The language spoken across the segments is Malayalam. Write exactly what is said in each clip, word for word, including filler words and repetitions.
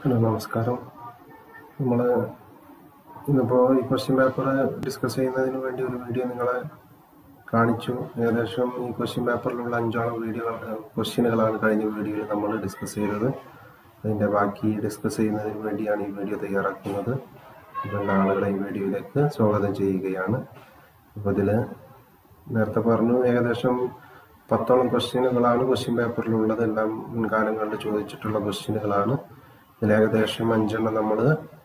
ഹലോ നമസ്കാരം. നമ്മൾ ഇന്നിപ്പോൾ ഈ ക്വസ്റ്റ്യൻ പേപ്പർ ഡിസ്കസ് ചെയ്യുന്നതിന് വേണ്ടി ഒരു വീഡിയോ നിങ്ങളെ കാണിച്ചു. ഏകദേശം ഈ ക്വസ്റ്റ്യൻ പേപ്പറിലുള്ള അഞ്ചോളം വീഡിയോ ക്വസ്റ്റ്യനുകളാണ് കഴിഞ്ഞ വീഡിയോയിൽ നമ്മൾ ഡിസ്കസ് ചെയ്തത്. അതിൻ്റെ ബാക്കി ഡിസ്കസ് ചെയ്യുന്നതിന് വേണ്ടിയാണ് ഈ വീഡിയോ തയ്യാറാക്കുന്നത്. അപ്പോൾ എല്ലാ ആളുകളെയും ഈ വീഡിയോയിലേക്ക് സ്വാഗതം ചെയ്യുകയാണ്. അപ്പോൾ ഇതിൽ നേരത്തെ പറഞ്ഞു ഏകദേശം പത്തോളം ക്വസ്റ്റ്യനുകളാണ് ക്വസ്റ്റ്യൻ പേപ്പറിലുള്ളത്. എല്ലാം മുൻകാലങ്ങളിൽ ചോദിച്ചിട്ടുള്ള ക്വസ്റ്റ്യനുകളാണ്. ഇതിൽ ഏകദേശം അഞ്ചെണ്ണം നമ്മൾ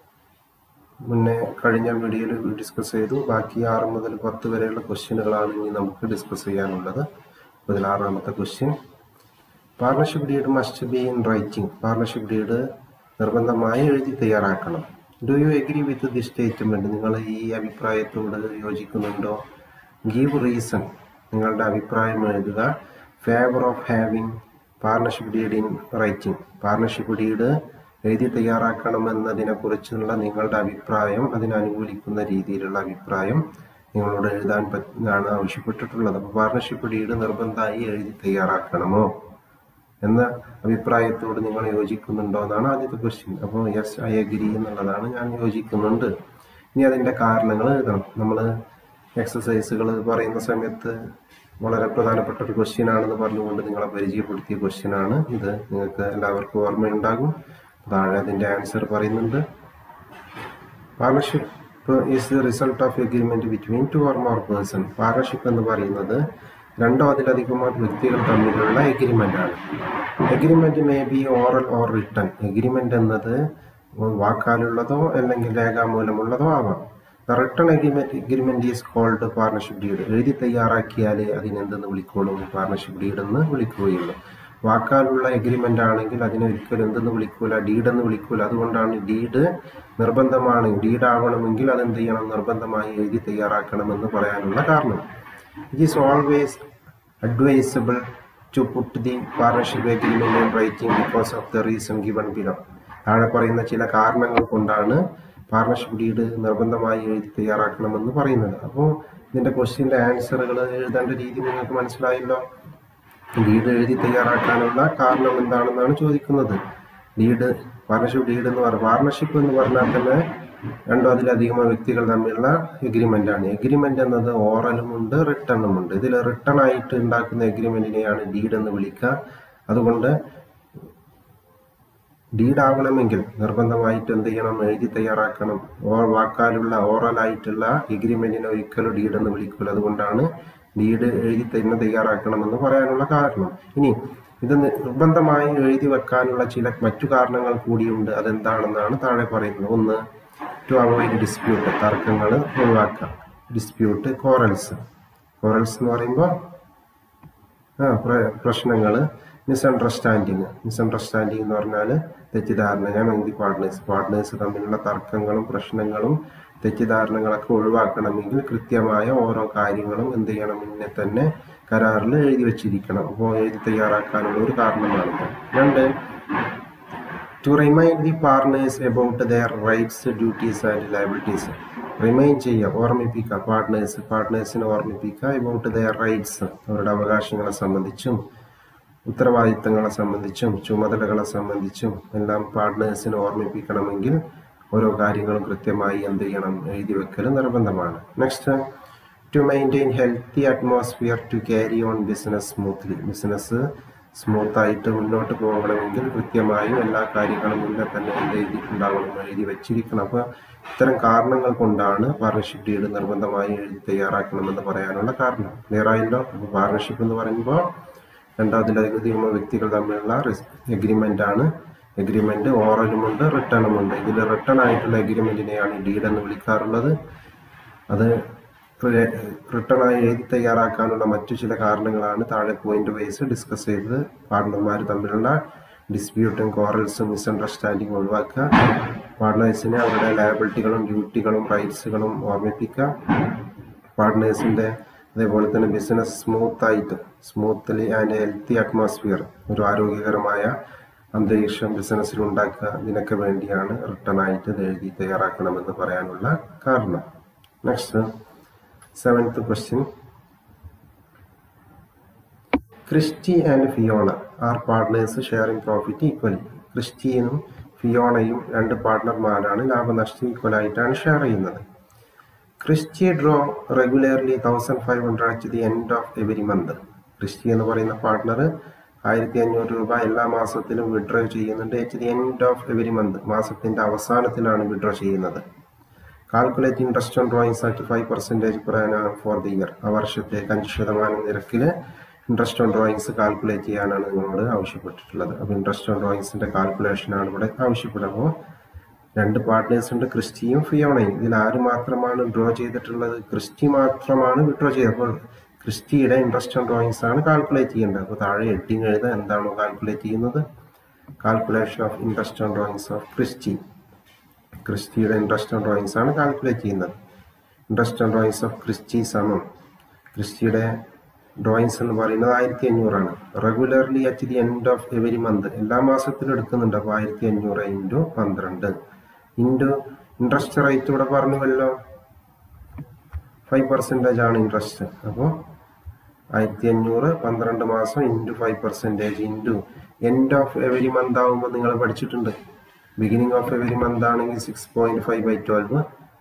മുന്നേ കഴിഞ്ഞ വീഡിയോയിൽ ഡിസ്കസ് ചെയ്തു. ബാക്കി ആറ് മുതൽ പത്ത് വരെയുള്ള ക്വസ്റ്റ്യനുകളാണ് ഇനി നമുക്ക് ഡിസ്കസ് ചെയ്യാനുള്ളത്. ഇതിൽ ആറാമത്തെ question, partnership deed must be in writing. Partnership deed നിർബന്ധമായി എഴുതി തയ്യാറാക്കണം. Do you agree with the statement? നിങ്ങൾ ഈ അഭിപ്രായത്തോട് യോജിക്കുന്നുണ്ടോ? Give reason. നിങ്ങളുടെ അഭിപ്രായം എഴുതുക. Favour of having partnership deed in writing. Partnership deed എഴുതി തയ്യാറാക്കണമെന്നതിനെ കുറിച്ചുള്ള നിങ്ങളുടെ അഭിപ്രായം, അതിനനുകൂലിക്കുന്ന രീതിയിലുള്ള അഭിപ്രായം നിങ്ങളോട് എഴുതാൻ പറ്റാണ് ആവശ്യപ്പെട്ടിട്ടുള്ളത്. അപ്പോൾ പാർട്ണർഷിപ്പ് ഡീഡ് നിർബന്ധമായി എഴുതി തയ്യാറാക്കണമോ എന്ന അഭിപ്രായത്തോട് നിങ്ങൾ യോജിക്കുന്നുണ്ടോ എന്നാണ് ആദ്യത്തെ ക്വസ്റ്റ്യൻ. അപ്പോൾ യെസ് ഐ അഗ്രി എന്നുള്ളതാണ്, ഞാൻ യോജിക്കുന്നുണ്ട്. ഇനി അതിൻ്റെ കാരണങ്ങൾ എഴുതണം. നമ്മൾ എക്സസൈസുകൾ പറയുന്ന സമയത്ത് വളരെ പ്രധാനപ്പെട്ട ഒരു ക്വസ്റ്റ്യൻ ആണെന്ന് പറഞ്ഞുകൊണ്ട് നിങ്ങളെ പരിചയപ്പെടുത്തിയ ക്വസ്റ്റ്യൻ ആണ് ഇത്. നിങ്ങൾക്ക് എല്ലാവർക്കും ഓർമ്മയുണ്ടാകും. താഴെ അതിൻ്റെ ആൻസർ പറയുന്നുണ്ട്. Partnership is the result of agreement between two or more person. Partnership എന്ന് പറയുന്നത് രണ്ടോ അതിലധികം വ്യക്തികൾ തമ്മിലുള്ള എഗ്രിമെന്റ് ആണ്. Agreement may be oral or written. Agreement എന്നത് വാക്കാലുള്ളതോ അല്ലെങ്കിൽ രേഖാമൂലമുള്ളതോ ആവാം. The written agreement agreement is called partnership deed. എഴുതി തയ്യാറാക്കിയാൽ അതിനെന്തെന്ന് വിളിക്കുള്ളൂ? പാർട്ണർഷിപ്പ് ഡീഡ് എന്ന് വിളിക്കുകയുള്ളൂ. വാക്കാലുള്ള എഗ്രിമെന്റ് ആണെങ്കിൽ അതിനെ ഒരിക്കലും എന്തെന്ന് വിളിക്കൂല? ഡീഡ് എന്ന് വിളിക്കൂല. അതുകൊണ്ടാണ് ഡീഡ് നിർബന്ധമാണ്. ഡീഡ് ആവണമെങ്കിൽ അതെന്ത് ചെയ്യണം? നിർബന്ധമായി എഴുതി തയ്യാറാക്കണമെന്ന് പറയാനുള്ള കാരണം. It is always advisable to put the partnership agreement in writing because of the reason given below. താഴെ പറയുന്ന ചില കാരണങ്ങൾ കൊണ്ടാണ് പാർട്ണർഷിപ്പ് ഡീഡ് നിർബന്ധമായി എഴുതി തയ്യാറാക്കണമെന്ന് പറയുന്നത്. അപ്പോൾ ഇതിന്റെ ക്വസ്റ്റ്യന്റെ ആൻസറുകൾ എഴുതേണ്ട രീതി നിങ്ങൾക്ക് മനസ്സിലായല്ലോ. ഡീഡ് എഴുതി തയ്യാറാക്കാനുള്ള കാരണം എന്താണെന്നാണ് ചോദിക്കുന്നത്. ഡീഡ് പാർട്ണർഷിപ്പ് ഡീഡ് എന്ന് പറഞ്ഞാൽ പാർട്ണർഷിപ്പ് എന്ന് പറഞ്ഞാൽ തന്നെ രണ്ടോ അതിലധികം വ്യക്തികൾ തമ്മിലുള്ള എഗ്രിമെന്റ് ആണ്. എഗ്രിമെന്റ് എന്നത് ഓറലും ഉണ്ട്, റിട്ടണും ഉണ്ട്. ഇതിൽ റിട്ടൺ ആയിട്ട് ഉണ്ടാക്കുന്ന എഗ്രിമെന്റിനെയാണ് ഡീഡ് എന്ന് വിളിക്കുക. അതുകൊണ്ട് ഡീഡ് ആവണമെങ്കിൽ നിർബന്ധമായിട്ട് എന്ത് ചെയ്യണം? എഴുതി തയ്യാറാക്കണം. ഓർ വാക്കാലുള്ള ഓറൽ ആയിട്ടുള്ള എഗ്രിമെന്റിനെ ഒരിക്കലും ഡീഡ് എന്ന് വിളിക്കില്ല. അതുകൊണ്ടാണ് ഡീഡ് എഴുതി തന്നെ തയ്യാറാക്കണമെന്ന് പറയാനുള്ള കാരണം. ഇനി ഇത് നിർബന്ധമായി എഴുതി വെക്കാനുള്ള ചില മറ്റു കാരണങ്ങൾ കൂടിയുണ്ട്. അതെന്താണെന്നാണ് താഴെ പറയുന്നത്. ഒന്ന്, ടു അവോയ്ഡ് ഡിസ്പ്യൂട്ട്. തർക്കങ്ങൾ ഒഴിവാക്കാം. Dispute, corals. കോറൽസ് എന്ന് പറയുമ്പോൾ ആ പ്രശ്നങ്ങൾ. മിസ്അണ്ടർസ്റ്റാൻഡിങ്. മിസ്അണ്ടർസ്റ്റാൻഡിങ് എന്ന് പറഞ്ഞാൽ തെറ്റിദ്ധാരണ ദി പാർട്ട്നേഴ്സ്. പാർട്ട്നേഴ്സ് തമ്മിലുള്ള തർക്കങ്ങളും പ്രശ്നങ്ങളും തെറ്റിദ്ധാരണകളൊക്കെ ഒഴിവാക്കണമെങ്കിൽ കൃത്യമായ ഓരോ കാര്യങ്ങളും എന്ത് ചെയ്യണം? മുന്നേ തന്നെ കരാറിൽ എഴുതി വെച്ചിരിക്കണം. അപ്പോൾ എഴുതി തയ്യാറാക്കാനുള്ള ഒരു കാരണമാണിത്. രണ്ട്, to remind the partners about their rights, duties and liabilities. Remind ചെയ്യുക, ഓർമ്മിപ്പിക്കുക. പാർട്ട്നേഴ്സ് പാർട്ട്നേഴ്സിനെ ഓർമ്മിപ്പിക്കുക അബൌട്ട് ദെയർ റൈറ്റ്സ്, അവരുടെ അവകാശങ്ങളെ സംബന്ധിച്ചും ഉത്തരവാദിത്തങ്ങളെ സംബന്ധിച്ചും ചുമതലകളെ സംബന്ധിച്ചും എല്ലാം പാർട്ട്നേഴ്സിനെ ഓർമ്മിപ്പിക്കണമെങ്കിൽ ഓരോ കാര്യങ്ങളും കൃത്യമായി എന്ത് ചെയ്യണം? എഴുതി വെക്കൽ നിർബന്ധമാണ്. Next, to maintain healthy atmosphere to carry on business smoothly. Business സ്മൂത്തായിട്ട് മുന്നോട്ട് പോകണമെങ്കിൽ കൃത്യമായും എല്ലാ കാര്യങ്ങളും മുന്നേ തന്നെ എന്ത് എഴുതിയിട്ടുണ്ടാവണം? എഴുതി വെച്ചിരിക്കണം. അപ്പോൾ ഇത്തരം കാരണങ്ങൾ കൊണ്ടാണ് പാർട്ണർഷിപ്പ് ഡീഡ് നിർബന്ധമായി എഴുതി തയ്യാറാക്കണമെന്ന് പറയാനുള്ള കാരണം. ക്ലിയർ ആയല്ലോ? അപ്പോൾ പാർട്ണർഷിപ്പ് എന്ന് പറയുമ്പോൾ രണ്ടാമതിലധികം വ്യക്തികൾ തമ്മിലുള്ള എഗ്രിമെന്റ് ആണ്. എഗ്രിമെന്റ് ഓറലുമുണ്ട്, റിട്ടണുമുണ്ട്. ഇതിൽ റിട്ടൺ ആയിട്ടുള്ള എഗ്രിമെന്റിനെയാണ് ഡീഡ് എന്ന് വിളിക്കാറുള്ളത്. അത് റിട്ടൺ ആയി എഴുതി തയ്യാറാക്കാനുള്ള മറ്റു ചില കാരണങ്ങളാണ് താഴെ പോയിന്റ് വൈസ് ഡിസ്കസ് ചെയ്തത്. പാർട്ട്ണർമാർ തമ്മിലുള്ള ഡിസ്പ്യൂട്ടും കോറൽസും മിസ്അണ്ടർസ്റ്റാൻഡിങ് ഒഴിവാക്കുക. പാർട്ട്നേഴ്സിനെ അവരുടെ ലയബിലിറ്റികളും ഡ്യൂട്ടികളും റൈറ്റ്സുകളും ഓർമ്മിപ്പിക്കുക. പാർട്ട്നേഴ്സിന്റെ അതേപോലെ തന്നെ ബിസിനസ് സ്മൂത്തായിട്ട് സ്മൂത്ത്ലി ആൻഡ് ഹെൽത്തി അറ്റ്മോസ്ഫിയർ, ഒരു ആരോഗ്യകരമായ അന്തരീക്ഷം ബിസിനസ്സിൽ ഉണ്ടാക്കുക. ഇതിനൊക്കെ വേണ്ടിയാണ് റിട്ടൺ ആയിട്ട് ഇത് എഴുതി തയ്യാറാക്കണമെന്ന് പറയാനുള്ള കാരണം. Next, seventh question, Christy and Fiona are partners sharing profit equally. ക്രിസ്റ്റിയനും ഫിയോണയും രണ്ട് പാർട്ട്ണർമാരാണ്. ലാഭനഷ്ടം ഈക്വലായിട്ടാണ് ഷെയർ ചെയ്യുന്നത്. Christy draw regularly thousand five hundred at the end of every month. Christy എന്ന് പറയുന്ന പാർട്ട്ണർ ആയിരത്തി അഞ്ഞൂറ് രൂപ എല്ലാ മാസത്തിലും വിഡ്രോ ചെയ്യുന്നുണ്ട്. At the end of every month, മാസത്തിന്റെ അവസാനത്തിലാണ് വിഡ്രോ ചെയ്യുന്നത്. Calculate interest on drawings at five percentage per annum for the year. ആ വർഷത്തേക്ക് അഞ്ച് ശതമാനം നിരക്കിൽ ഇൻട്രസ്റ്റ് ഓൺ ഡ്രോയിങ്സ് കാൽക്കുലേറ്റ് ചെയ്യാനാണ് നിങ്ങളോട് ആവശ്യപ്പെട്ടിട്ടുള്ളത്. അപ്പോൾ ഇൻട്രസ്റ്റ് ഓൺ ഡ്രോയിങ്സിന്റെ കാൽക്കുലേഷനാണ് ഇവിടെ ആവശ്യപ്പെടുമ്പോൾ രണ്ട് പാർട്ട്നേഴ്സ് ഉണ്ട്, ക്രിസ്റ്റിയും ഫിയോണയും. ഇതിൽ ആര് മാത്രമാണ് ഡ്രോ ചെയ്തിട്ടുള്ളത്? ക്രിസ്റ്റി മാത്രമാണ് വിഡ്രോ ചെയ്തത്. അപ്പോൾ ക്രിസ്റ്റിയുടെ ഇൻട്രസ്റ്റ് ഓൺ ഡ്രോയിങ്സ് ആണ് കാൽക്കുലേറ്റ് ചെയ്യേണ്ടത്. അപ്പോൾ താഴെ ഹെഡിങ് എഴുതാൻ എന്താണോ കാൽക്കുലേറ്റ് ചെയ്യുന്നത്, calculation of interest on drawings of Christy. ക്രിസ്റ്റിയുടെ ഇൻട്രസ്റ്റ് ഓൺ ഡ്രോയിങ്സ് ആണ് കാൽക്കുലേറ്റ് ചെയ്യുന്നത്. Interest on drawings of Christy സമം ക്രിസ്റ്റിയുടെ ഡ്രോയിങ്സ് എന്ന് പറയുന്നത് ആയിരത്തി അഞ്ഞൂറാണ്. Regularly at the end of every month, എല്ലാ മാസത്തിലും എടുക്കുന്നുണ്ട്. അപ്പോൾ ആയിരത്തി അഞ്ഞൂറ് ഇൻറ്റു പന്ത്രണ്ട് ഇൻറ്റു ഇൻട്രസ്റ്റ് റേറ്റ് ഇവിടെ പറഞ്ഞുവല്ലോ, ഫൈവ് പെർസെൻറ്റേജ് ആണ് ഇൻട്രസ്റ്റ്. അപ്പോൾ ആയിരത്തി അഞ്ഞൂറ് പന്ത്രണ്ട് മാസം into five percentage into end of every month ആകുമ്പോൾ നിങ്ങൾ പഠിച്ചിട്ടുണ്ട്. ബിഗിനിങ് ഓഫ് എവരി മന്ത് ആണെങ്കിൽ six point five by twelve,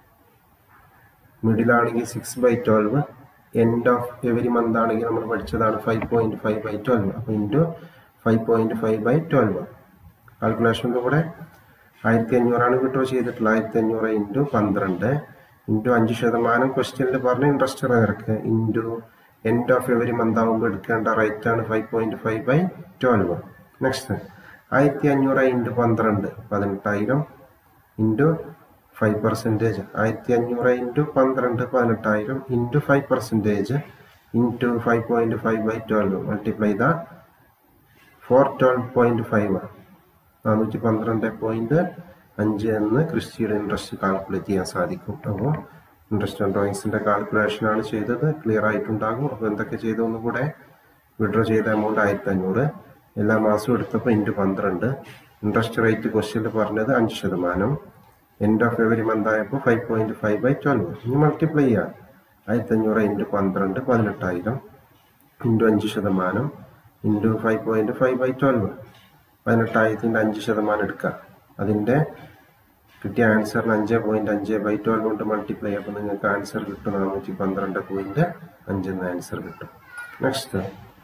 മിഡിലാണെങ്കിൽ six by twelve, end of every month ആണെങ്കിൽ നമ്മൾ പഠിച്ചതാണ് five point five by twelve. അപ്പോൾ into five point five by twelve. കാൽക്കുലേഷൻ്റെ കൂടെ ആയിരത്തി അഞ്ഞൂറാണ് വിഡ്രോ ചെയ്തിട്ടുള്ളത്. ആയിരത്തി അഞ്ഞൂറ് ഇൻറ്റു പന്ത്രണ്ട് ഇൻറ്റു അഞ്ച് ശതമാനം ക്വസ്റ്റ്യനിൽ പറഞ്ഞ ഇൻട്രസ്റ്റ് നിരക്ക് into end of every month ആകുമ്പോൾ എടുക്കേണ്ട റേറ്റ് ആണ് five point five by twelve. Next ആയിരത്തി അഞ്ഞൂറ് ഇൻറ്റു പന്ത്രണ്ട് പതിനെട്ടായിരം ഇൻറ്റു ഫൈവ് പെർസെൻറ്റേജ്. ആയിരത്തി അഞ്ഞൂറ് ഇൻറ്റു പന്ത്രണ്ട് പതിനെട്ടായിരം into five percentage into five point five by twelve multiply the four twelve point five നാനൂറ്റി പന്ത്രണ്ട് പോയിന്റ് അഞ്ച് എന്ന് ക്രിസ്റ്റിയുടെ ഇൻട്രസ്റ്റ് കാൽക്കുലേറ്റ് ചെയ്യാൻ സാധിക്കും. അപ്പോൾ ഇൻട്രസ്റ്റ് ഓൺ ഡ്രോയിങ്സിന്റെ കാൽക്കുലേഷനാണ് ചെയ്തത്. ക്ലിയർ ആയിട്ടുണ്ടാകും. അപ്പോൾ എന്തൊക്കെ ചെയ്തു ഒന്നും കൂടെ. വിഡ്രോ ചെയ്ത എമൗണ്ട് ആയിരത്തി അഞ്ഞൂറ്, എല്ലാ മാസവും എടുത്തപ്പോൾ ഇൻറ്റു പന്ത്രണ്ട്, ഇൻട്രസ്റ്റ് റേറ്റ് ക്വസ്റ്റ്യനിൽ പറഞ്ഞത് അഞ്ച് ശതമാനം, എൻഡ് ഓഫ് എവരി മന്ത് ആയപ്പോൾ five point five by twelve. ഇനി മൾട്ടിപ്ലൈ ചെയ്യാം. ആയിരത്തി അഞ്ഞൂറ് ഇൻറ്റു പന്ത്രണ്ട് പതിനെട്ടായിരം ഇൻറ്റു അഞ്ച് ശതമാനം into five point five by twelve. പതിനെട്ടായിരത്തിൻ്റെ അഞ്ച് ശതമാനം എടുക്കുക. അതിൻ്റെ കിട്ടിയ ആൻസറിന് അഞ്ച് പോയിന്റ് അഞ്ച് ബൈ ട്വൽവ് കൊണ്ട് മൾട്ടിപ്ലൈ ചെയ്യുമ്പോൾ നിങ്ങൾക്ക് ആൻസർ കിട്ടും നാനൂറ്റി പന്ത്രണ്ട് പോയിന്റ് അഞ്ച് എന്ന ആൻസർ കിട്ടും. Next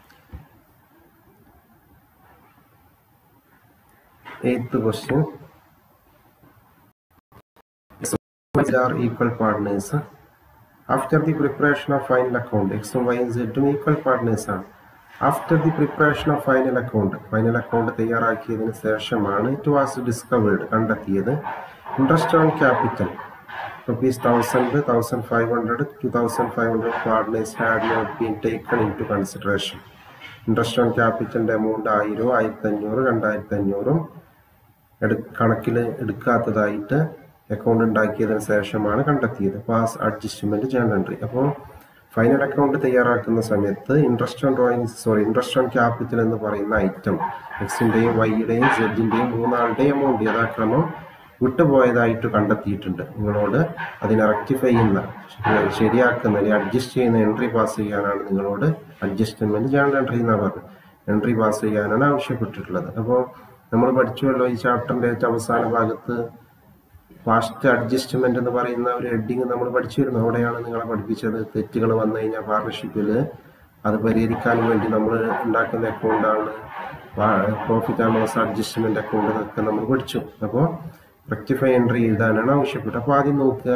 eighth question. are equal partners. After the preparation of final account, X and Y and Z ഉം equal partners ആണ്. After the preparation of final account, final account തയ്യാറാക്കിയതിന് ശേഷമാണ് it was discovered, കണ്ടെത്തിയത്, interest on capital rupees thousand, thousand five hundred, two thousand five hundred partners had not been taken into consideration. Interest on capital amount ആയിരം, ആയിരത്തി അഞ്ഞൂറ്, രണ്ടായിരത്തി അഞ്ഞൂറും കണക്കിൽ എടുക്കാത്തതായിട്ട് അക്കൗണ്ട് ഉണ്ടാക്കിയതിന് ശേഷമാണ് കണ്ടെത്തിയത്. Pass adjustment journal entry. അപ്പോൾ ഫൈനൽ അക്കൗണ്ട് തയ്യാറാക്കുന്ന സമയത്ത് interest on drawings sorry interest on capital എന്ന് പറയുന്ന ഐറ്റം എക്സിന്റെയും വൈയുടെയും സെഡിന്റെയും മൂന്നാളുടെയും എമൗണ്ട് യഥാക്രമം വിട്ടുപോയതായിട്ട് കണ്ടെത്തിയിട്ടുണ്ട്. നിങ്ങളോട് അതിനെ റെക്ടിഫൈ ചെയ്യുന്ന ശരിയാക്കുന്ന അല്ലെങ്കിൽ അഡ്ജസ്റ്റ് ചെയ്യുന്ന എൻട്രി പാസ് ചെയ്യാനാണ് നിങ്ങളോട് അഡ്ജസ്റ്റ്മെന്റ് ജേണൽ എൻട്രി എന്നാണ് പറഞ്ഞത്. എൻട്രി പാസ് ചെയ്യാനാണ് ആവശ്യപ്പെട്ടിട്ടുള്ളത്. അപ്പോൾ നമ്മൾ പഠിച്ചുവല്ലോ ഈ ചാപ്റ്ററിന്റെ ഏറ്റവും അവസാന ഭാഗത്ത് ഫാസ്റ്റ് അഡ്ജസ്റ്റ്മെന്റ് എന്ന് പറയുന്ന ഒരു ഹെഡിങ് നമ്മൾ പഠിച്ചിരുന്നു. അവിടെയാണ് നിങ്ങളെ പഠിപ്പിച്ചത് തെറ്റുകൾ വന്നു കഴിഞ്ഞാൽ പാർട്ണർഷിപ്പിൽ അത് പരിഹരിക്കാൻ വേണ്ടി നമ്മൾ ഉണ്ടാക്കുന്ന അക്കൗണ്ടാണ് profit and loss adjustment account എന്നൊക്കെ നമ്മൾ പഠിച്ചു. അപ്പോൾ റെക്ടിഫൈ എൻട്രി എഴുതാനാണ് ആവശ്യപ്പെട്ടത്. അപ്പോൾ ആദ്യം നോക്കുക,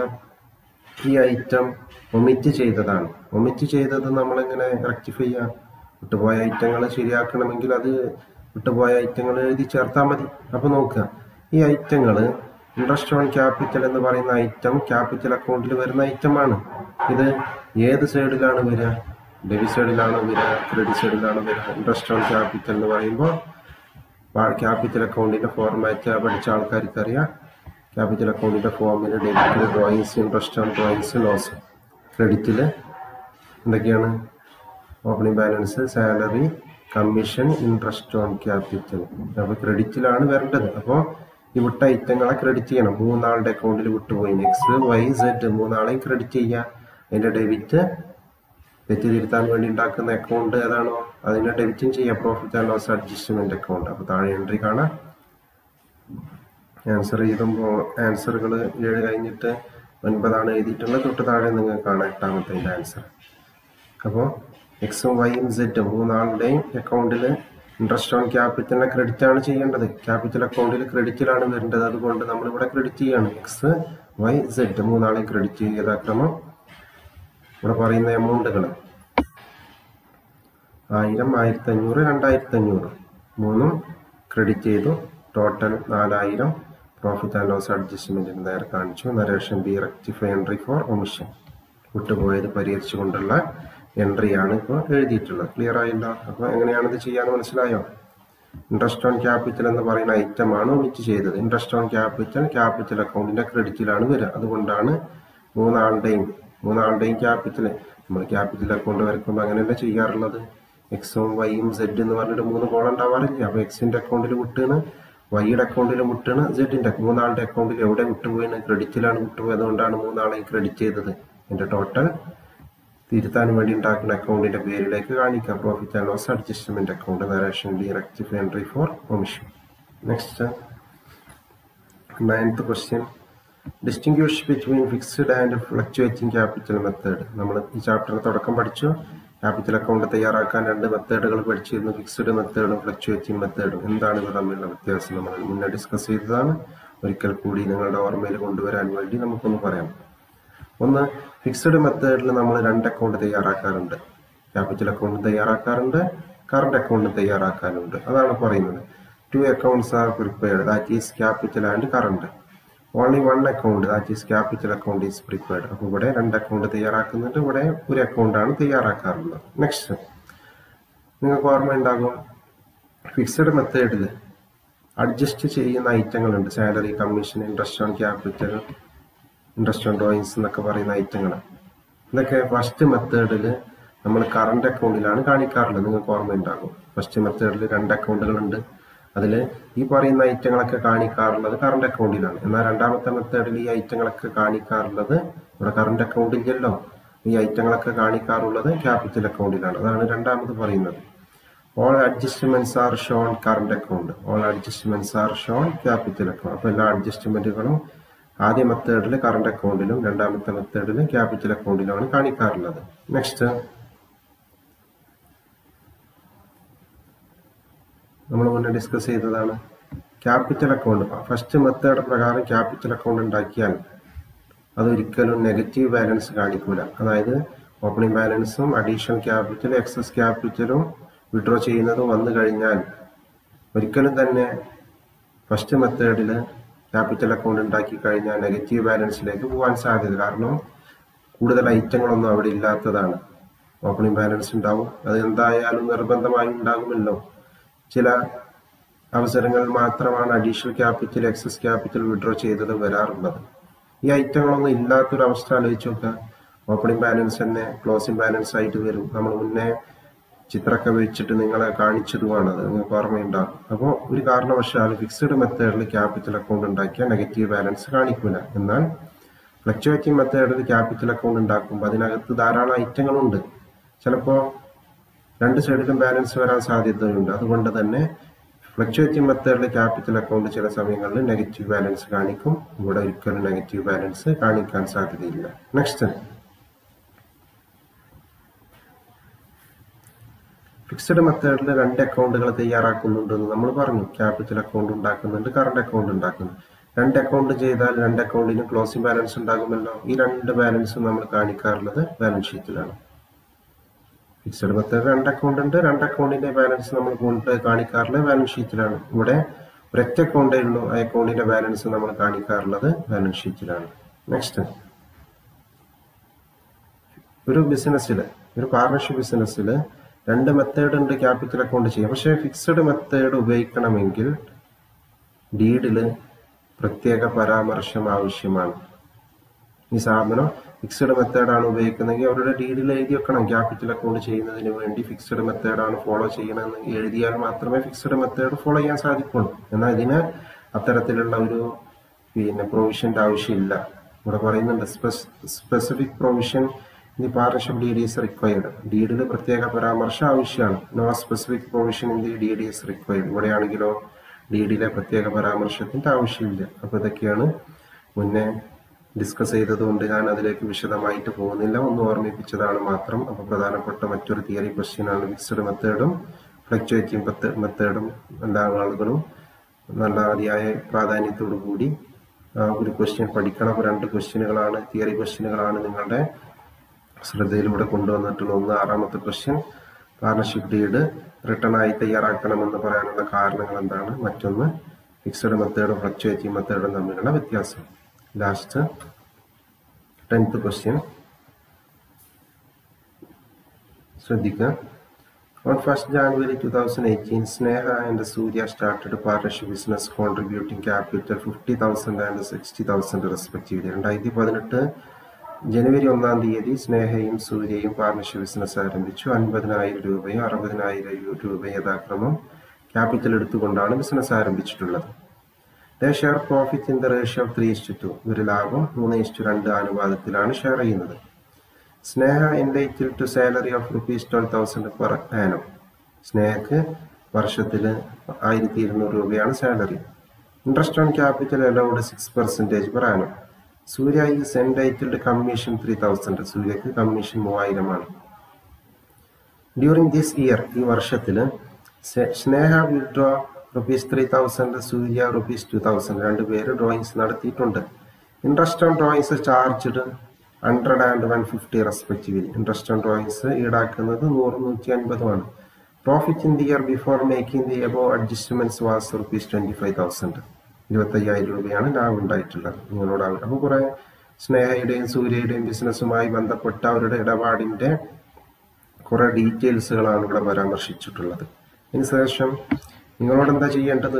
ഈ ഐറ്റം ഒമിറ്റ് ചെയ്തതാണ്. ഒമിറ്റ് ചെയ്തത് നമ്മളെങ്ങനെ റെക്ടിഫൈ ചെയ്യാം? വിട്ടുപോയ ഐറ്റങ്ങൾ ശരിയാക്കണമെങ്കിൽ അത് വിട്ടുപോയ ഐറ്റങ്ങൾ എഴുതി ചേർത്താൽ മതി. അപ്പോൾ നോക്കുക, ഈ ഐറ്റങ്ങൾ ഇൻട്രസ്റ്റ് ഓൺ ക്യാപിറ്റൽ എന്ന് പറയുന്ന ഐറ്റം ക്യാപിറ്റൽ അക്കൗണ്ടിൽ വരുന്ന ഐറ്റമാണ്. ഇത് ഏത് സൈഡിലാണ് വരിക? ഡെബിറ്റ് സൈഡിലാണോ വരിക? ക്രെഡിറ്റ് സൈഡിലാണോ വരിക? ഇൻട്രസ്റ്റ് ഓൺ ക്യാപിറ്റൽ എന്ന് പറയുമ്പോൾ ക്യാപിറ്റൽ അക്കൗണ്ടിന്റെ ഫോർമാറ്റ് പഠിച്ച ആൾക്കാർക്ക് അറിയാം. ക്യാപിറ്റൽ അക്കൗണ്ടിന്റെ ഫോമിൽ ഡെബിറ്റിൽ drawings, interest on drawings, loss. ക്രെഡിറ്റിൽ എന്തൊക്കെയാണ്? Opening balance, salary, commission, interest on capital. അപ്പോൾ ക്രെഡിറ്റിലാണ് വരേണ്ടത്. അപ്പോൾ ഈ വിട്ട ഐറ്റങ്ങളെ ക്രെഡിറ്റ് ചെയ്യണം. മൂന്നാളുടെ അക്കൗണ്ടിൽ വിട്ടുപോയി, എക്സ് വൈ സെഡ് മൂന്നാളെയും ക്രെഡിറ്റ് ചെയ്യുക. അതിന്റെ ഡെബിറ്റ് തെറ്റ് തിരുത്താൻ വേണ്ടി ഉണ്ടാക്കുന്ന അക്കൗണ്ട് ഏതാണോ അതിന്റെ ഡെബിറ്റും ചെയ്യാം. Profit and loss adjustment account. അപ്പോൾ താഴെ എൻട്രി കാണാം. ആൻസർ എഴുതുമ്പോൾ ആൻസറുകൾ ഏഴ് കഴിഞ്ഞിട്ട് ഒൻപതാണ് എഴുതിയിട്ടുള്ളത്. തൊട്ട് താഴെ നിങ്ങൾക്ക് കാണാം എട്ടാമത്തെ ആൻസർ. അപ്പോൾ എക്സും വൈയും സെറ്റും മൂന്നാളുടെയും അക്കൗണ്ടിൽ ഇൻട്രസ്റ്റ് ഓൺ ക്യാപിറ്റലിനെ ക്രെഡിറ്റ് ആണ് ചെയ്യേണ്ടത്. ക്യാപിറ്റൽ അക്കൗണ്ടിൽ ക്രെഡിറ്റിലാണ് വരേണ്ടത്. അതുകൊണ്ട് നമ്മളിവിടെ ക്രെഡിറ്റ് ചെയ്യാണ്. എക്സ് വൈ സെറ്റ് മൂന്നാളെയും ക്രെഡിറ്റ് ചെയ്ത ക്രമം ഇവിടെ പറയുന്ന എമൗണ്ടുകൾ ആയിരം, ആയിരത്തി അഞ്ഞൂറ്, രണ്ടായിരത്തി അഞ്ഞൂറ് മൂന്നും ക്രെഡിറ്റ് ചെയ്തു. ടോട്ടൽ നാലായിരം. പ്രോഫിറ്റ് ആൻഡ് ലോസ് അഡ്ജസ്റ്റ്മെന്റിന് നേരെ കാണിച്ചു. Narration be rectify entry for omission. വിട്ടുപോയത് പരിഹരിച്ചുകൊണ്ടുള്ള എൻട്രിയാണ് ഇപ്പോൾ എഴുതിയിട്ടുള്ളത്. ക്ലിയർ ആയില്ല? അപ്പോൾ എങ്ങനെയാണിത് ചെയ്യാൻ മനസ്സിലായോ? ഇൻട്രസ്റ്റ് ഓൺ ക്യാപിറ്റൽ എന്ന് പറയുന്ന ഐറ്റമാണ് ഒമിറ്റ് ചെയ്തത്. ഇൻട്രസ്റ്റ് ഓൺ ക്യാപിറ്റൽ ക്യാപിറ്റൽ അക്കൗണ്ടിന്റെ ക്രെഡിറ്റിലാണ് വരിക. അതുകൊണ്ടാണ് മൂന്നാളുടെയും മൂന്നാളുടെയും ക്യാപിറ്റൽ നമ്മൾ ക്യാപിറ്റൽ അക്കൗണ്ട് വരയ്ക്കുമ്പോൾ അങ്ങനെയല്ല ചെയ്യാറുള്ളത്. എക്സും വൈയും സെഡ് എന്ന് പറഞ്ഞിട്ട് മൂന്ന് കോളം ഉണ്ടാവാറില്ല. അപ്പോൾ എക്സിന്റെ അക്കൗണ്ടിൽ വിട്ടാണ്, വൈയുടെ അക്കൗണ്ടിൽ വിട്ടാണ്, സെഡിന്റെ മൂന്നാളുടെ അക്കൗണ്ടിൽ എവിടെ വിട്ടുപോയിന്? ക്രെഡിറ്റിലാണ് വിട്ടുപോയത്. അതുകൊണ്ടാണ് മൂന്നാളെയും ക്രെഡിറ്റ് ചെയ്തത്. ഇതിന്റെ ടോട്ടൽ തിരുത്താൻ വേണ്ടി ഉണ്ടാക്കുന്ന അക്കൗണ്ടിന്റെ പേരിലേക്ക് കാണിക്കാം. Profit and loss adjustment account. Narration be rectify entry for omission. Next ninth question. Distinguish between fixed and fluctuating capital method. നമ്മൾ ഈ ചാപ്റ്ററിന് തുടക്കം പഠിച്ചു. ക്യാപിറ്റൽ അക്കൗണ്ട് തയ്യാറാക്കാൻ രണ്ട് മെത്തേഡുകൾ പഠിച്ചിരുന്നു, ഫിക്സ്ഡ് മെത്തേഡും ഫ്ലക്ച്വേറ്റിംഗ് മെത്തേഡും. എന്താണ് ഇവ തമ്മിലുള്ള വ്യത്യാസം നമ്മൾ മുന്നേ ഡിസ്കസ് ചെയ്തതാണ്. ഒരിക്കൽ കൂടി നിങ്ങളുടെ ഓർമ്മയിൽ കൊണ്ടുവരാൻ വേണ്ടി നമുക്കൊന്ന് പറയാം. ഒന്ന്, ഫിക്സ്ഡ് മെത്തേഡിൽ നമ്മൾ രണ്ട് അക്കൗണ്ട് തയ്യാറാക്കാറുണ്ട്. ക്യാപിറ്റൽ അക്കൗണ്ട് തയ്യാറാക്കാറുണ്ട്, കറണ്ട് അക്കൗണ്ട് തയ്യാറാക്കാറുണ്ട്. അതാണ് പറയുന്നത്. Two accounts are prepared, that is capital and current. Only one account, that is capital account is prepared. അപ്പോൾ ഇവിടെ രണ്ട് അക്കൗണ്ട് തയ്യാറാക്കുന്നുണ്ട്, ഇവിടെ ഒരു അക്കൗണ്ടാണ് തയ്യാറാക്കാറുള്ളത്. നെക്സ്റ്റ്, നിങ്ങൾക്ക് ഓർമ്മ ഉണ്ടാകും, ഫിക്സഡ് മെത്തേഡിൽ അഡ്ജസ്റ്റ് ചെയ്യുന്ന ഐറ്റങ്ങളുണ്ട്. Salary, commission, interest on capital, interest on drawings എന്നൊക്കെ പറയുന്ന ഐറ്റങ്ങൾ. ഇതൊക്കെ ഫസ്റ്റ് മെത്തേഡിൽ നമ്മൾ കറണ്ട് അക്കൗണ്ടിലാണ് കാണിക്കാറുള്ളത്. നിങ്ങൾക്ക് ഓർമ്മ ഉണ്ടാകും, ഫസ്റ്റ് മെത്തേഡിൽ രണ്ട് അക്കൗണ്ടുകളുണ്ട്. അതിൽ ഈ പറയുന്ന ഐറ്റങ്ങളൊക്കെ കാണിക്കാറുള്ളത് കറണ്ട് അക്കൗണ്ടിലാണ്. എന്നാൽ രണ്ടാമത്തെ മെത്തേഡിൽ ഈ ഐറ്റങ്ങളൊക്കെ കാണിക്കാറുള്ളത്, ഇവിടെ കറണ്ട് അക്കൗണ്ടില്ലല്ലോ, ഈ ഐറ്റങ്ങളൊക്കെ കാണിക്കാറുള്ളത് ക്യാപിറ്റൽ അക്കൗണ്ടിലാണ്. അതാണ് രണ്ടാമത് പറയുന്നത്. All adjustments are shown current account, all adjustments are shown capital account. അപ്പോൾ എല്ലാ അഡ്ജസ്റ്റ്മെന്റുകളും ആദ്യ മെത്തേഡിൽ കറണ്ട് അക്കൗണ്ടിലും രണ്ടാമത്തെ മെത്തേഡിൽ ക്യാപിറ്റൽ അക്കൗണ്ടിലുമാണ് കാണിക്കാറുള്ളത്. നെക്സ്റ്റ്, നമ്മൾ മുന്നേ ഡിസ്കസ് ചെയ്തതാണ് ക്യാപിറ്റൽ അക്കൗണ്ട്. ഫസ്റ്റ് മെത്തേഡ് പ്രകാരം ക്യാപിറ്റൽ അക്കൗണ്ട് ഉണ്ടാക്കിയാൽ അതൊരിക്കലും നെഗറ്റീവ് ബാലൻസ് കാണിക്കൂല. അതായത് ഓപ്പണിംഗ് ബാലൻസും അഡീഷണൽ ക്യാപിറ്റൽ, എക്സസ് ക്യാപിറ്റലും വിഡ്രോ ചെയ്യുന്നതും വന്നു കഴിഞ്ഞാൽ ഒരിക്കലും തന്നെ ഫസ്റ്റ് മെത്തേഡിൽ ക്യാപിറ്റൽ അക്കൗണ്ട് ഉണ്ടാക്കി കഴിഞ്ഞാൽ നെഗറ്റീവ് ബാലൻസിലേക്ക് പോകാൻ സാധ്യത. കാരണം കൂടുതൽ ഐറ്റങ്ങളൊന്നും അവിടെ ഇല്ലാത്തതാണ്. ഓപ്പണിംഗ് ബാലൻസ് ഉണ്ടാവും, അത് എന്തായാലും നിർബന്ധമായി ഉണ്ടാകുമല്ലോ. ചില അവസരങ്ങളിൽ മാത്രമാണ് additional capital, excess capital withdraw ചെയ്തത് വരാറുള്ളത്. ഈ ഐറ്റങ്ങളൊന്നും ഇല്ലാത്തൊരു അവസ്ഥ ആലോചിച്ച് നോക്കുക. ഓപ്പണിംഗ് ബാലൻസ് തന്നെ ക്ലോസിംഗ് ബാലൻസ് ആയിട്ട് വരും. നമ്മൾ മുന്നേ ചിത്രമൊക്കെ വെച്ചിട്ട് നിങ്ങളെ കാണിച്ചതുമാണത്, നിങ്ങൾക്ക് ഓർമ്മയുണ്ടാകും. അപ്പോൾ ഒരു കാരണവശാലും ഫിക്സഡ് മെത്തേഡിൽ ക്യാപിറ്റൽ അക്കൗണ്ട് ഉണ്ടാക്കിയാൽ നെഗറ്റീവ് ബാലൻസ് കാണിക്കില്ല. എന്നാൽ ഫ്ലക്ച്വേറ്റിംഗ് മെത്തേഡിൽ ക്യാപിറ്റൽ അക്കൗണ്ട് ഉണ്ടാക്കുമ്പോൾ അതിനകത്ത് ധാരാളം ഐറ്റങ്ങളുണ്ട്. ചിലപ്പോൾ രണ്ട് സൈഡിലും ബാലൻസ് വരാൻ സാധ്യതയുണ്ട്. അതുകൊണ്ട് തന്നെ ഫ്ലക്ച്വേറ്റിംഗ് മെത്തേഡിൽ ക്യാപിറ്റൽ അക്കൗണ്ട് ചില സമയങ്ങളിൽ നെഗറ്റീവ് ബാലൻസ് കാണിക്കും. ഇവിടെ ഒരിക്കലും നെഗറ്റീവ് ബാലൻസ് കാണിക്കാൻ സാധ്യതയില്ല. നെക്സ്റ്റ്, ഫിക്സഡ് മെത്തേഡിൽ രണ്ട് അക്കൗണ്ടുകൾ തയ്യാറാക്കുന്നുണ്ടെന്ന് നമ്മൾ പറഞ്ഞു. ക്യാപിറ്റൽ അക്കൗണ്ട് ഉണ്ടാക്കുന്നുണ്ട്, കറണ്ട് അക്കൗണ്ട് ഉണ്ടാക്കുന്നുണ്ട്. രണ്ട് അക്കൗണ്ട് ചെയ്താൽ രണ്ട് അക്കൗണ്ടിന് ക്ലോസിംഗ് ബാലൻസ് ഉണ്ടാകുമല്ലോ. ഈ രണ്ട് ബാലൻസും നമ്മൾ കാണിക്കാറുള്ളത് ബാലൻസ് ഷീറ്റിലാണ്. ഫിക്സഡ് മെത്തേഡ് രണ്ട് അക്കൗണ്ട് ഉണ്ട്, രണ്ട് അക്കൗണ്ടിന്റെ ബാലൻസ് നമ്മൾ കൊണ്ട് കാണിക്കാറുള്ളത് ബാലൻസ് ഷീറ്റിലാണ്. ഇവിടെ ഒരൊറ്റ അക്കൗണ്ടേ ഉള്ളൂ, ആ അക്കൗണ്ടിന്റെ ബാലൻസ് നമ്മൾ കാണിക്കാറുള്ളത് ബാലൻസ് ഷീറ്റിലാണ്. നെക്സ്റ്റ്, ഒരു ബിസിനസ്സിൽ, ഒരു പാർട്ണർഷിപ്പ് ബിസിനസ്സിൽ രണ്ട് മെത്തേഡ് ഉണ്ട് ക്യാപിറ്റൽ അക്കൗണ്ട് ചെയ്യാം. പക്ഷേ ഫിക്സഡ് മെത്തേഡ് ഉപയോഗിക്കണമെങ്കിൽ ഡീഡിൽ പ്രത്യേക പരാമർശം ആവശ്യമാണ്. ഈ സ്ഥാപനം ഫിക്സഡ് മെത്തേഡാണ് ഉപയോഗിക്കുന്നതെങ്കിൽ അവരുടെ ഡീഡിൽ എഴുതി വെക്കണം, ക്യാപിറ്റൽ അക്കൗണ്ട് ചെയ്യുന്നതിന് വേണ്ടി ഫിക്സഡ് മെത്തേഡാണ് ഫോളോ ചെയ്യണമെന്ന് എഴുതിയാൽ മാത്രമേ ഫിക്സഡ് മെത്തേഡ് ഫോളോ ചെയ്യാൻ സാധിക്കുള്ളൂ. എന്നാൽ ഇതിന് അത്തരത്തിലുള്ള ഒരു പിന്നെ പ്രൊവിഷന്റെ ആവശ്യമില്ല. ഇവിടെ പറയുന്നുണ്ട് specific provision in the partnership deed is required. ഡീഡിൽ പ്രത്യേക പരാമർശം ആവശ്യമാണ്. No specific provision in the deed is required. ഇവിടെയാണെങ്കിലോ ഡീഡിലെ പ്രത്യേക പരാമർശത്തിൻ്റെ ആവശ്യമില്ല. അപ്പോൾ ഇതൊക്കെയാണ് മുന്നേ ഡിസ്കസ് ചെയ്തതുകൊണ്ട് ഞാൻ അതിലേക്ക് വിശദമായിട്ട് പോകുന്നില്ല, ഒന്ന് ഓർമ്മിപ്പിച്ചതാണ് മാത്രം. അപ്പോൾ പ്രധാനപ്പെട്ട മറ്റൊരു തിയറി ക്വസ്റ്റ്യനാണ് മിക്സ്ഡ് മെത്തേഡും ഫ്ലക്ച്വേറ്റിംഗ് മെത്തേഡും. എല്ലാ ആളുകളും നല്ല അതിയായ പ്രാധാന്യത്തോടു കൂടി ഒരു ക്വസ്റ്റ്യൻ പഠിക്കണം. രണ്ട് ക്വസ്റ്റ്യനുകളാണ്, തിയറി ക്വസ്റ്റ്യനുകളാണ് നിങ്ങളുടെ ശ്രദ്ധയിലൂടെ കൊണ്ടുവന്നിട്ടുള്ള. ഒന്ന് ആറാമത്തെ ക്വസ്റ്റ്യൻ പാർട്ണർഷിപ്പ് ഡീഡ് റിട്ടേൺ ആയി തയ്യാറാക്കണമെന്ന് പറയാനുള്ള കാരണങ്ങൾ എന്താണ്, മറ്റൊന്ന് ഫിക്സഡ് മെത്തേഡും ഫ്ലക്ച്വേറ്റിംഗ് മെത്തേഡും തമ്മിലുള്ള വ്യത്യാസം. ലാസ്റ്റ് ടെൻത്ത് ക്വസ്റ്റ്യൻ ശ്രദ്ധിക്കുക. On first January twenty eighteen, Sneha and Surya started a partnership business contributing capital fifty thousand and sixty thousand respectively. രണ്ടായിരത്തി പതിനെട്ട് ജനുവരി ഒന്നാം തീയതി സ്നേഹയും സൂര്യയും പാർട്ണർഷിപ്പ് ബിസിനസ് ആരംഭിച്ചു. അൻപതിനായിരം രൂപയും അറുപതിനായിരം രൂപയും യഥാക്രമം ക്യാപിറ്റൽ എടുത്തുകൊണ്ടാണ് ബിസിനസ് ആരംഭിച്ചിട്ടുള്ളത്. They share profit in the ratio of three is to two. ഒരു ലാഭം മൂന്ന് ഇസ്റ്റു രണ്ട് അനുപാതത്തിലാണ് ഷെയർ ചെയ്യുന്നത്. സ്നേഹ entitled to salary of rupees twelve thousand per annum. സ്നേഹക്ക് വർഷത്തിൽ ആയിരത്തി ഇരുന്നൂറ് രൂപയാണ് salary. Interest on capital allowed six percentage per annum. Surya is entitled commission three thousand. സൂര്യക്ക് കമ്മീഷൻ മൂവായിരമാണ്. ഡ്യൂറിംഗ് ദിസ് ഇയർ, ഈ വർഷത്തിൽ Sneha withdraw rupees three thousand, Surya rupees two thousand, രണ്ടുപേര് ഡ്രോയിങ്സ് നടത്തിയിട്ടുണ്ട്. Interest on drawings charged hundred and one fifty respectively. Interest on drawings ഈടാക്കുന്നത് നൂറ് നൂറ്റി അൻപതുമാണ്. Profit in the year before making the above adjustments was rupees twenty five thousand. ഇരുപത്തയ്യായിരം രൂപയാണ് ലാഭം ഉണ്ടായിട്ടുള്ളത്. നിങ്ങളോട് അപ്പോൾ കുറെ സ്നേഹയുടെയും സൂര്യയുടെയും ബിസിനസ്സുമായി ബന്ധപ്പെട്ട അവരുടെ ഇടപാടിന്റെ കുറെ ഡീറ്റെയിൽസുകളാണ് ഇവിടെ പരാമർശിച്ചിട്ടുള്ളത്. അതിനുശേഷം നിങ്ങളോട് എന്താ ചെയ്യേണ്ടത്?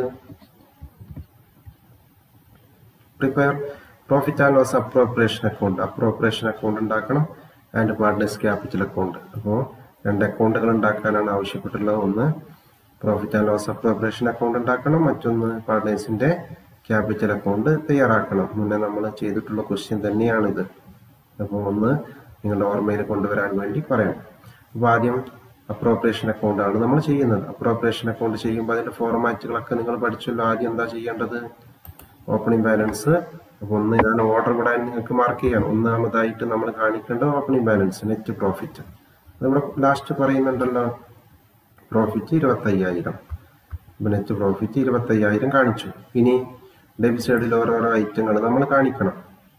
Prepare profit and loss appropriation account. Appropriation account ഉണ്ടാക്കണം ആൻഡ് പാർട്ട്നേഴ്സ് ക്യാപിറ്റൽ അക്കൗണ്ട്. അപ്പോൾ രണ്ട് അക്കൗണ്ടുകൾ ഉണ്ടാക്കാനാണ് ആവശ്യപ്പെട്ടുള്ളത്. ഒന്ന് profit and loss appropriation account ഉണ്ടാക്കണം, മറ്റൊന്ന് പാർട്ട്നേഴ്സിന്റെ ക്യാപിറ്റൽ അക്കൗണ്ട് തയ്യാറാക്കണം. മുന്നേ നമ്മൾ ചെയ്തിട്ടുള്ള ക്വസ്റ്റ്യൻ തന്നെയാണിത്. അപ്പോൾ ഒന്ന് നിങ്ങളുടെ ഓർമ്മയിൽ കൊണ്ടുവരാൻ വേണ്ടി പറയാം. അപ്പോൾ ആദ്യം അപ്രോപ്രിയേഷൻ അക്കൗണ്ട് ആണ് നമ്മൾ ചെയ്യുന്നത്. അപ്രോപ്രിയേഷൻ അക്കൗണ്ട് ചെയ്യുമ്പോൾ അതിന്റെ ഫോർമാറ്റുകളൊക്കെ നിങ്ങൾ പഠിച്ചല്ലോ. ആദ്യം എന്താ ചെയ്യേണ്ടത്? Opening balance. അപ്പോൾ ഒന്ന് ഇതാണ് ഓർഡർ വിടാൻ നിങ്ങൾക്ക് മാർക്ക് ചെയ്യണം. ഒന്നാമതായിട്ട് നമ്മൾ കാണിക്കേണ്ടത് ഓപ്പണിംഗ് ബാലൻസ്, നെറ്റ് പ്രോഫിറ്റ്. നമ്മുടെ ലാസ്റ്റ് പറയുന്നുണ്ടല്ലോ പ്രോഫിറ്റ് ഇരുപത്തയ്യായിരം. അപ്പോൾ നെറ്റ് പ്രോഫിറ്റ് ഇരുപത്തയ്യായിരം കാണിച്ചു. ഇനി ഡെബിറ്റ് സൈഡിൽ ഓരോരോ ഐറ്റങ്ങൾ നമ്മൾ കാണിക്കണം.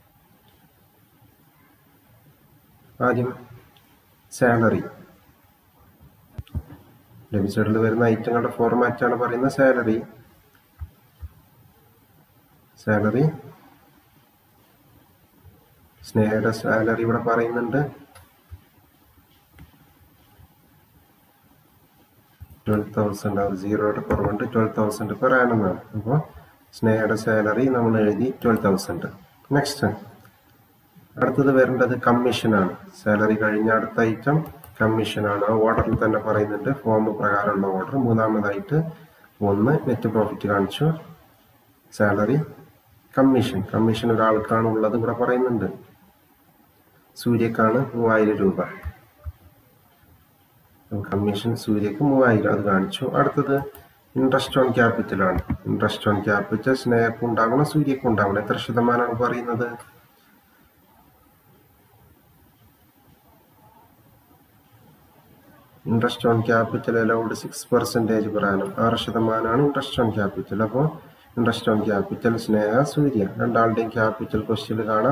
ആദ്യം സാലറി. ഡെബിറ്റ് സൈഡിൽ വരുന്ന ഐറ്റങ്ങളുടെ ഫോർമാറ്റാണ് പറയുന്നത്. സാലറി സാലറി സ്നേഹയുടെ സാലറി ഇവിടെ പറയുന്നുണ്ട് ട്വൽവ് തൗസൻഡ്. അവർ സീറോയുടെ കുറവുണ്ട്. ട്വൽവ് തൗസൻഡ് പെർ ആനം ആണ്. അപ്പോൾ സ്നേഹയുടെ സാലറി നമ്മൾ എഴുതി ട്വൽവ് തൗസൻഡ്. നെക്സ്റ്റ് അടുത്തത് വരേണ്ടത് കമ്മീഷനാണ്. സാലറി കഴിഞ്ഞ അടുത്ത ഐറ്റം കമ്മീഷനാണ്. ആ ഓർഡറിൽ തന്നെ പറയുന്നുണ്ട്, ഫോം പ്രകാരമുള്ള ഓർഡർ. മൂന്നാമതായിട്ട് ഒന്ന് നെറ്റ് പ്രോഫിറ്റ് കാണിച്ചു, സാലറി, കമ്മീഷൻ. കമ്മീഷൻ ഒരാൾക്കാണ് ഉള്ളത് ഇവിടെ പറയുന്നുണ്ട്. സൂര്യക്കാണ് മൂവായിരം രൂപ. കമ്മീഷൻ സൂര്യക്ക് മൂവായിരം, അത് കാണിച്ചു. അടുത്തത് ഇൻട്രസ്റ്റ് ഓൺ ക്യാപിറ്റൽ ആണ്. ഇൻട്രസ്റ്റ് ഓൺ ക്യാപിറ്റൽ സ്നേഹക്കും ഉണ്ടാവണം, സൂര്യക്കും ഉണ്ടാവണം. എത്ര ശതമാനമാണ് പറയുന്നത്? Interest on capital allowed six percentage പറയാനും ആറ് ശതമാനമാണ് ഇൻട്രസ്റ്റ് ഓൺ ക്യാപിറ്റൽ. അപ്പോൾ interest on capital Sneha, Surya രണ്ടാളുടെയും ക്യാപിറ്റൽ ക്വസ്റ്റ്യൻ കാണാം.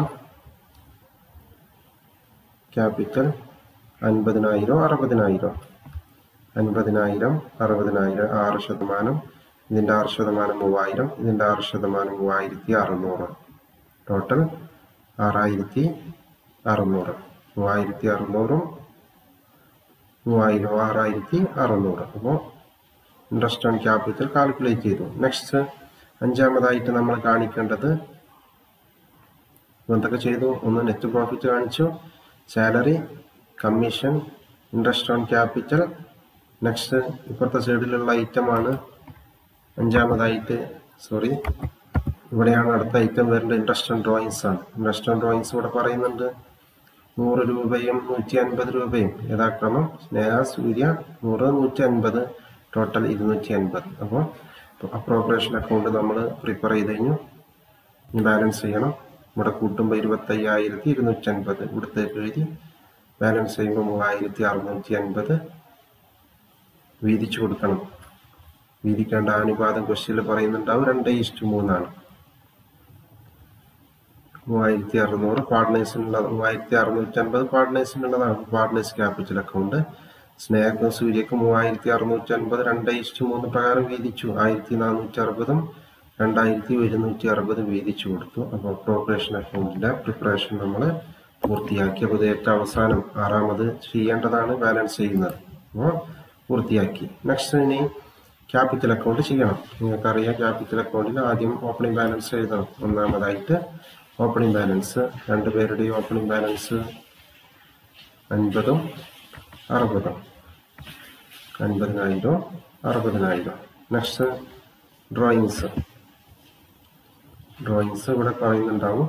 ക്യാപിറ്റൽ അൻപതിനായിരം അറുപതിനായിരം അൻപതിനായിരം അറുപതിനായിരം ആറ് ശതമാനം. ഇതിൻ്റെ ആറ് ശതമാനം മൂവായിരം, ഇതിൻ്റെ ആറ് ശതമാനം മൂവായിരത്തി അറുന്നൂറ്. ടോട്ടൽ ആറായിരത്തി അറുന്നൂറ്. മൂവായിരത്തി അറുന്നൂറും മൂവായിരം ആറായിരത്തി അറുന്നൂറ്. അപ്പോൾ ഇൻട്രസ്റ്റ് ഓൺ ക്യാപിറ്റൽ കാൽക്കുലേറ്റ് ചെയ്തു. നെക്സ്റ്റ് അഞ്ചാമതായിട്ട് നമ്മൾ കാണിക്കേണ്ടത് എന്തൊക്കെ ചെയ്തു? ഒന്ന് നെറ്റ് പ്രോഫിറ്റ് കാണിച്ചു, salary, commission, interest on capital. Next ഇപ്പുറത്തെ സൈഡിലുള്ള ഐറ്റമാണ് അഞ്ചാമതായിട്ട്. സോറി, ഇവിടെയാണ് അടുത്ത ഐറ്റം വരേണ്ടത്. ഇൻട്രസ്റ്റ് ഓൺ ഡ്രോയിങ്സ് ആണ്. ഇൻട്രസ്റ്റ് ഓൺ ഡ്രോയിങ്സ് ഇവിടെ പറയുന്നുണ്ട് നൂറ് രൂപയും നൂറ്റി അൻപത് രൂപയും യഥാക്രമം. സ്നേഹ, സൂര്യ നൂറ്, നൂറ്റി അൻപത്, ടോട്ടൽ ഇരുന്നൂറ്റി അൻപത്. അപ്പോൾ അപ്രോപ്രിയേഷൻ അക്കൗണ്ട് നമ്മൾ പ്രിപ്പയർ ചെയ്ത് കഴിഞ്ഞു. ബാലൻസ് ചെയ്യണം. ഇവിടെ കൂട്ടുമ്പോൾ ഇരുപത്തയ്യായിരത്തി ഇരുന്നൂറ്റി അൻപത് ഇവിടത്തേക്ക് എഴുതി ബാലൻസ് ചെയ്യുമ്പോൾ മൂവായിരത്തി അറുന്നൂറ്റി അൻപത് വീതിച്ചു കൊടുക്കണം. വീതിക്കേണ്ട അനുപാതം ക്വസ്റ്റ്യനിൽ പറയുന്നുണ്ടാവും രണ്ട് ഈസ്റ്റ് മൂന്നാണ്. മൂവായിരത്തി അറുന്നൂറ് പാർട്ട്നേഴ്സിനുള്ള മൂവായിരത്തി അറുന്നൂറ്റി അൻപത് പാർട്ട്നേഴ്സിനുള്ളതാണ്. Partners capital account. സ്നേഹക്കും സൂര്യക്കും മൂവായിരത്തി അറുന്നൂറ്റി അൻപത് രണ്ട് ഈസ്റ്റ് മൂന്ന് പ്രകാരം വീതിച്ചു. ആയിരത്തി നാനൂറ്റി അറുപതും രണ്ടായിരത്തി ഒരുന്നൂറ്റി അറുപത് വീതിച്ചു കൊടുത്തു. അപ്പോൾ അപ്രോപ്രിയേഷൻ അക്കൗണ്ടിന്റെ പ്രിപ്പറേഷൻ നമ്മൾ പൂർത്തിയാക്കി. അപ്പോൾ ഇത് ഏറ്റവും അവസാനം ആറാമത് ചെയ്യേണ്ടതാണ് ബാലൻസ് ചെയ്യുന്നത്. അപ്പോൾ പൂർത്തിയാക്കി. നെക്സ്റ്റ് ഇനി ക്യാപിറ്റൽ അക്കൗണ്ട് ചെയ്യണം. നിങ്ങൾക്കറിയാം ക്യാപിറ്റൽ അക്കൗണ്ടിൽ ആദ്യം ഓപ്പണിംഗ് ബാലൻസ് എഴുതണം. ഒന്നാമതായിട്ട് ഓപ്പണിംഗ് ബാലൻസ് രണ്ടുപേരുടെയും ഓപ്പണിംഗ് ബാലൻസ് അൻപതും അറുപതും അൻപതിനായിരം അറുപതിനായിരം. നെക്സ്റ്റ് ഡ്രോയിങ്സ് ഡ്രോയിങ്സ് ഇവിടെ പറയുന്നുണ്ടാവും.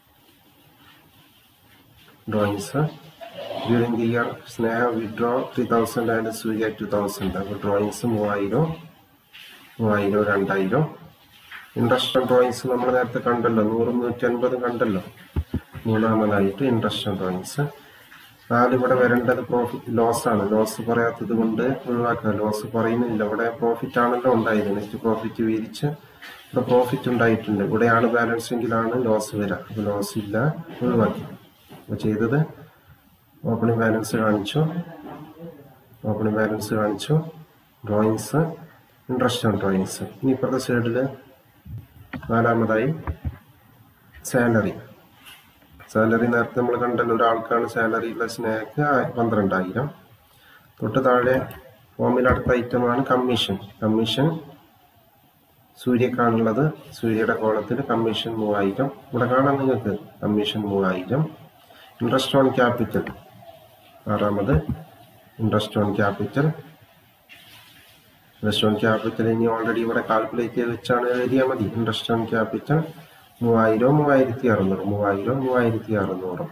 Drawings during the year Sneha withdraw three thousand and Surya two thousand. അപ്പോൾ ഡ്രോയിങ്സ് മൂവായിരം മൂവായിരം രണ്ടായിരം. ഇൻട്രസ്റ്റ് ഡ്രോയിങ്സ് നമ്മൾ നേരത്തെ കണ്ടല്ലോ, നൂറും നൂറ്റി അൻപതും കണ്ടല്ലോ. മൂന്നാമതായിട്ട് ഇൻട്രസ്റ്റ് ഡ്രോയിങ്സ്. നാല് ഇവിടെ വരേണ്ടത് പ്രോഫിറ്റ് ലോസ് ആണ്. ലോസ് പറയാത്തത് കൊണ്ട് ഒഴിവാക്കുക. ലോസ് പറയുന്നില്ല, ഇവിടെ പ്രോഫിറ്റ് ആണല്ലോ ഉണ്ടായത്. നെക്സ്റ്റ് പ്രോഫിറ്റ് വീതിച്ച് ഇവിടെ പ്രോഫിറ്റ് ഉണ്ടായിട്ടുണ്ട്. ഇവിടെയാണ് ബാലൻസ് എങ്കിലാണ് ലോസ് വരിക. അപ്പോൾ ലോസ് ഇല്ല, ഒഴിവാക്കി. അപ്പോൾ ചെയ്തത് ഓപ്പണിംഗ് ബാലൻസ് കാണിച്ചു, ഓപ്പണിംഗ് ബാലൻസ് കാണിച്ചു, ഡ്രോയിങ്സ്, ഇൻട്രസ്റ്റ് ഓൺ ഡ്രോയിങ്സ്. ഇനി ഇപ്പുറത്തെ സൈഡിൽ നാലാമതായി സാലറി. സാലറി നേരത്തെ നമ്മൾ കണ്ടല്ലോ, ഒരാൾക്കാണ് സാലറി ഉള്ള സ്നേഹക്ക് പന്ത്രണ്ടായിരം. തൊട്ട് താഴെ ഫോമിൽ അടുത്ത ഐറ്റമാണ് കമ്മീഷൻ. കമ്മീഷൻ സൂര്യക്കാണുള്ളത്. സൂര്യയുടെ കോളത്തിൽ കമ്മീഷൻ മൂവായിരം. ഇവിടെ കാണാം നിങ്ങൾക്ക് കമ്മീഷൻ മൂവായിരം. ഇൻട്രസ്റ്റ് ഓൺ ക്യാപിറ്റൽ ആറാമത് interest on capital. Interest on capital ഇനി ഓൾറെഡി ഇവിടെ കാൽക്കുലേറ്റ് ചെയ്ത് വെച്ചാണ് എഴുതിയാൽ മതി. ഇൻട്രസ്റ്റ് ഓൺ ക്യാപിറ്റൽ മൂവായിരം മൂവായിരത്തി അറുന്നൂറ് മൂവായിരം മൂവായിരത്തി അറുന്നൂറ്.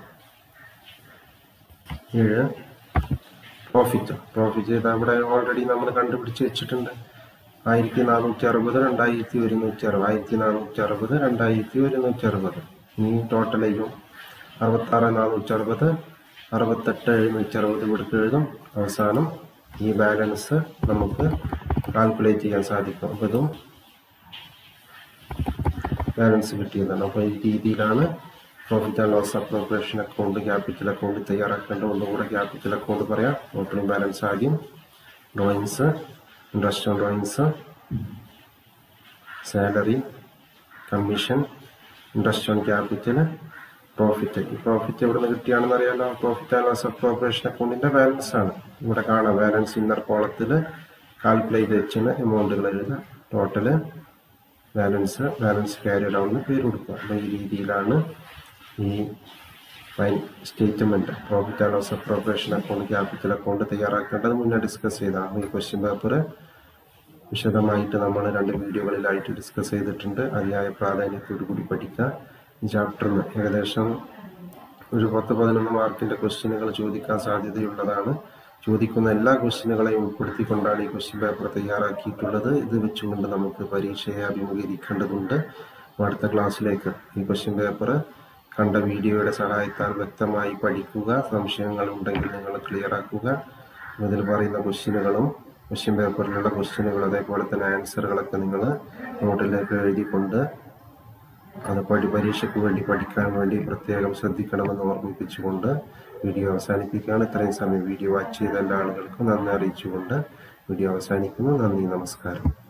ഏഴ് പ്രോഫിറ്റ്. പ്രോഫിറ്റ് ചെയ്ത ഇവിടെ ഓൾറെഡി നമ്മൾ കണ്ടുപിടിച്ച് വെച്ചിട്ടുണ്ട്. ആയിരത്തി നാനൂറ്റി അറുപത് രണ്ടായിരത്തി ഒരുന്നൂറ്റി അറുപത് ആയിരത്തി നാനൂറ്റി അറുപത് രണ്ടായിരത്തി ഒരുന്നൂറ്റി അറുപത്. ഇനി ടോട്ടൽ ചെയ്യും. അറുപത്താറ് നാനൂറ്റി അറുപത് അറുപത്തെട്ട് എഴുന്നൂറ്റി അറുപത് ഇവിടേക്ക് എഴുതും. അവസാനം ഈ ബാലൻസ് നമുക്ക് കാൽക്കുലേറ്റ് ചെയ്യാൻ സാധിക്കും. അപ്പോൾ ഇതും ബാലൻസ് കിട്ടിയതാണ്. അപ്പോൾ ഈ രീതിയിലാണ് profit and loss appropriation account capital account തയ്യാറാക്കേണ്ടത്. ഒന്നുകൂടെ ക്യാപിറ്റൽ അക്കൗണ്ട് പറയാം. ഓപ്പണിംഗ് ബാലൻസ് ആദ്യം, drawings, interest on drawings, salary, commission, interest on capital, profit. ഈ പ്രോഫിറ്റ് എവിടെ നിന്ന് കിട്ടിയാണെന്ന് അറിയാലോ. പ്രോഫിറ്റ് ആൻഡ് ലോസ് അപ്രോപ്രിയേഷൻ അക്കൗണ്ടിന്റെ ബാലൻസ് ആണ്. ഇവിടെ കാണാം ബാലൻസ് ഇന്നർ കോളത്തിൽ കാൽക്കുലേറ്റ് വെച്ചിന് എമൗണ്ടുകൾ എഴുതുക. ടോട്ടല് ബാലൻസ് ബാലൻസ് ക്യാരി ഡൗണിന് പേര് കൊടുക്കുക. അപ്പോൾ ഈ രീതിയിലാണ് ഈ fine statement profit and loss appropriation account capital account തയ്യാറാക്കേണ്ടത്. മുന്നേ ഡിസ്കസ് ചെയ്താണ്. ഈ ക്വസ്റ്റ്യൻ പേപ്പർ വിശദമായിട്ട് നമ്മൾ രണ്ട് വീഡിയോകളിലായിട്ട് ഡിസ്കസ് ചെയ്തിട്ടുണ്ട്. അതിയായ പ്രാധാന്യത്തോടു കൂടി പഠിക്കുക. ഈ ചാപ്റ്ററിന് ഏകദേശം ഒരു പത്ത് പതിനൊന്ന് മാർക്കിന്റെ ക്വസ്റ്റ്യനുകൾ ചോദിക്കാൻ സാധ്യതയുള്ളതാണ്. ചോദിക്കുന്ന എല്ലാ ക്വസ്റ്റ്യനുകളെയും ഉൾപ്പെടുത്തിക്കൊണ്ടാണ് ഈ ക്വസ്റ്റ്യൻ പേപ്പർ തയ്യാറാക്കിയിട്ടുള്ളത്. ഇത് വെച്ചുകൊണ്ട് നമുക്ക് പരീക്ഷയെ അഭിമുഖീകരിക്കേണ്ടതുണ്ട്. അടുത്ത ക്ലാസ്സിലേക്ക് ഈ ക്വസ്റ്റ്യൻ പേപ്പർ കണ്ട വീഡിയോയുടെ സഹായത്താൽ വ്യക്തമായി പഠിക്കുക. സംശയങ്ങൾ ഉണ്ടെങ്കിൽ നിങ്ങൾ ക്ലിയർ ആക്കുക. ഇതിൽ പറയുന്ന ക്വസ്റ്റ്യനുകളും ക്വസ്റ്റ്യൻ പേപ്പറിലുള്ള ക്വസ്റ്റ്യനുകൾ അതേപോലെ തന്നെ ആൻസറുകളൊക്കെ നിങ്ങൾ നോട്ടിലേക്ക് എഴുതിക്കൊണ്ട് അത് പഠി പരീക്ഷയ്ക്ക് വേണ്ടി പഠിക്കാൻ വേണ്ടി പ്രത്യേകം ശ്രദ്ധിക്കണമെന്ന് ഓർമ്മിപ്പിച്ചുകൊണ്ട് വീഡിയോ അവസാനിപ്പിക്കുകയാണ്. ഇത്രയും സമയം വീഡിയോ വാച്ച് ചെയ്ത എല്ലാ ആളുകൾക്കും നന്ദി അറിയിച്ചുകൊണ്ട് വീഡിയോ അവസാനിക്കുന്നു. നന്ദി, നമസ്കാരം.